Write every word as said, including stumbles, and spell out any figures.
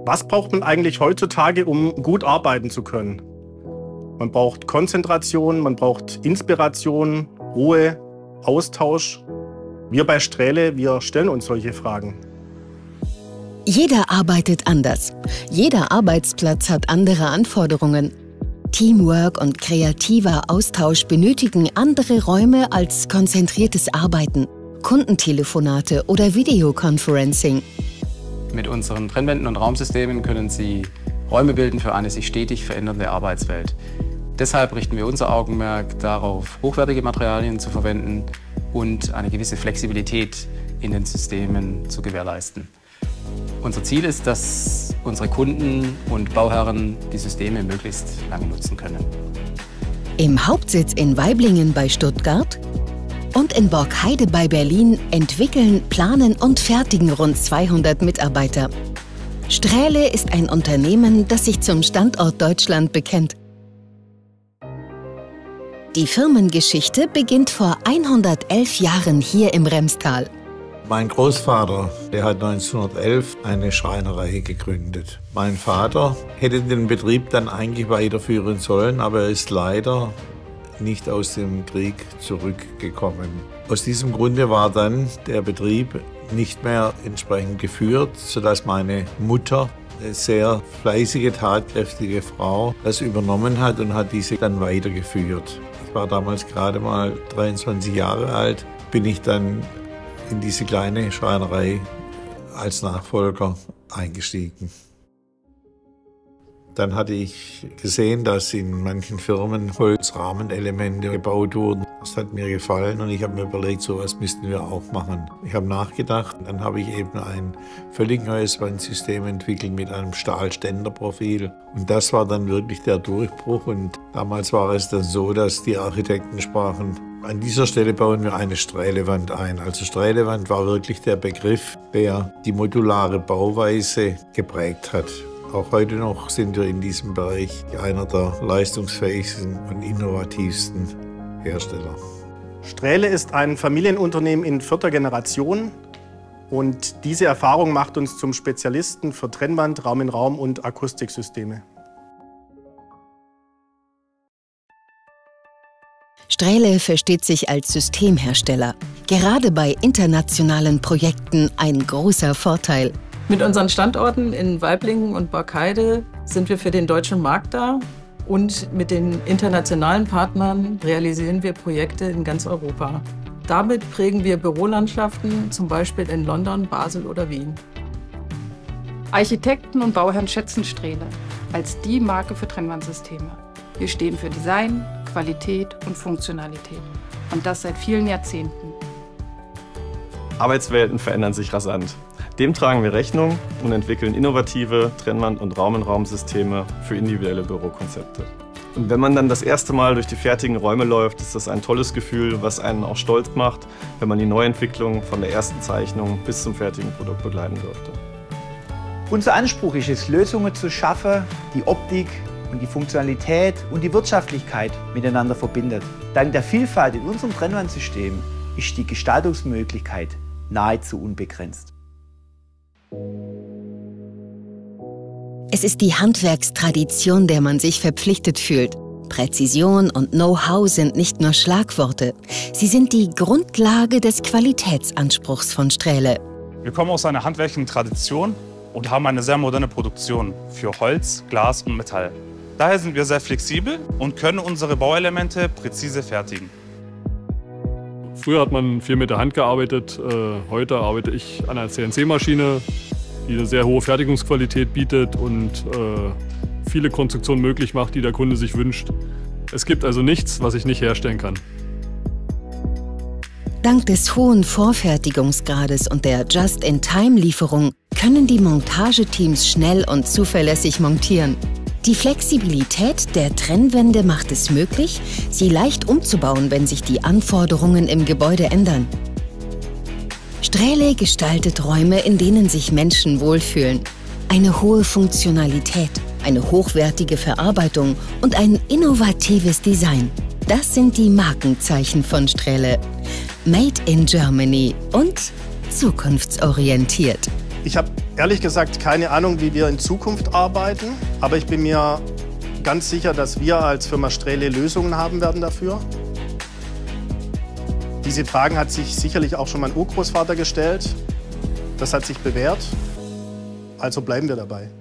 Was braucht man eigentlich heutzutage, um gut arbeiten zu können? Man braucht Konzentration, man braucht Inspiration, Ruhe, Austausch. Wir bei Strähle, wir stellen uns solche Fragen. Jeder arbeitet anders. Jeder Arbeitsplatz hat andere Anforderungen. Teamwork und kreativer Austausch benötigen andere Räume als konzentriertes Arbeiten, Kundentelefonate oder Videoconferencing. Mit unseren Trennwänden und Raumsystemen können Sie Räume bilden für eine sich stetig verändernde Arbeitswelt. Deshalb richten wir unser Augenmerk darauf, hochwertige Materialien zu verwenden und eine gewisse Flexibilität in den Systemen zu gewährleisten. Unser Ziel ist, dass unsere Kunden und Bauherren die Systeme möglichst lange nutzen können. Im Hauptsitz in Waiblingen bei Stuttgart und in Borkheide bei Berlin entwickeln, planen und fertigen rund zweihundert Mitarbeiter. Strähle ist ein Unternehmen, das sich zum Standort Deutschland bekennt. Die Firmengeschichte beginnt vor hundertelf Jahren hier im Remstal. Mein Großvater, der hat neunzehnhundertelf eine Schreinerei gegründet. Mein Vater hätte den Betrieb dann eigentlich weiterführen sollen, aber er ist leider nicht aus dem Krieg zurückgekommen. Aus diesem Grunde war dann der Betrieb nicht mehr entsprechend geführt, sodass meine Mutter, eine sehr fleißige, tatkräftige Frau, das übernommen hat und hat diese dann weitergeführt. Ich war damals gerade mal dreiundzwanzig Jahre alt, bin ich dann in diese kleine Schreinerei als Nachfolger eingestiegen. Dann hatte ich gesehen, dass in manchen Firmen Holzrahmenelemente gebaut wurden. Das hat mir gefallen und ich habe mir überlegt, so was müssten wir auch machen. Ich habe nachgedacht, dann habe ich eben ein völlig neues Wandsystem entwickelt mit einem Stahlständerprofil. Und das war dann wirklich der Durchbruch. Und damals war es dann so, dass die Architekten sprachen, an dieser Stelle bauen wir eine Strählewand ein. Also Strählewand war wirklich der Begriff, der die modulare Bauweise geprägt hat. Auch heute noch sind wir in diesem Bereich einer der leistungsfähigsten und innovativsten Hersteller. Strähle ist ein Familienunternehmen in vierter Generation und diese Erfahrung macht uns zum Spezialisten für Trennwand, Raum-in-Raum und Akustiksysteme. Strähle versteht sich als Systemhersteller. Gerade bei internationalen Projekten ein großer Vorteil. Mit unseren Standorten in Waiblingen und Borkheide sind wir für den deutschen Markt da und mit den internationalen Partnern realisieren wir Projekte in ganz Europa. Damit prägen wir Bürolandschaften, zum Beispiel in London, Basel oder Wien. Architekten und Bauherren schätzen Strähle als die Marke für Trennwandsysteme. Wir stehen für Design, Qualität und Funktionalität. Und das seit vielen Jahrzehnten. Arbeitswelten verändern sich rasant. Dem tragen wir Rechnung und entwickeln innovative Trennwand- und Raum-in-Raum-Systeme für individuelle Bürokonzepte. Und wenn man dann das erste Mal durch die fertigen Räume läuft, ist das ein tolles Gefühl, was einen auch stolz macht, wenn man die Neuentwicklung von der ersten Zeichnung bis zum fertigen Produkt begleiten durfte. Unser Anspruch ist es, Lösungen zu schaffen, die Optik und die Funktionalität und die Wirtschaftlichkeit miteinander verbindet. Dank der Vielfalt in unserem Trennwandsystem ist die Gestaltungsmöglichkeit nahezu unbegrenzt. Es ist die Handwerkstradition, der man sich verpflichtet fühlt. Präzision und Know-how sind nicht nur Schlagworte. Sie sind die Grundlage des Qualitätsanspruchs von Strähle. Wir kommen aus einer handwerklichen Tradition und haben eine sehr moderne Produktion für Holz, Glas und Metall. Daher sind wir sehr flexibel und können unsere Bauelemente präzise fertigen. Früher hat man viel mit der Hand gearbeitet, heute arbeite ich an einer C N C-Maschine, die eine sehr hohe Fertigungsqualität bietet und viele Konstruktionen möglich macht, die der Kunde sich wünscht. Es gibt also nichts, was ich nicht herstellen kann. Dank des hohen Vorfertigungsgrades und der Just-in-Time-Lieferung können die Montageteams schnell und zuverlässig montieren. Die Flexibilität der Trennwände macht es möglich, sie leicht umzubauen, wenn sich die Anforderungen im Gebäude ändern. Strähle gestaltet Räume, in denen sich Menschen wohlfühlen. Eine hohe Funktionalität, eine hochwertige Verarbeitung und ein innovatives Design. Das sind die Markenzeichen von Strähle. Made in Germany und zukunftsorientiert. Ich habe Ehrlich gesagt, keine Ahnung, wie wir in Zukunft arbeiten. Aber ich bin mir ganz sicher, dass wir als Firma Strehle Lösungen haben werden dafür. Diese Fragen hat sich sicherlich auch schon mein Urgroßvater gestellt. Das hat sich bewährt. Also bleiben wir dabei.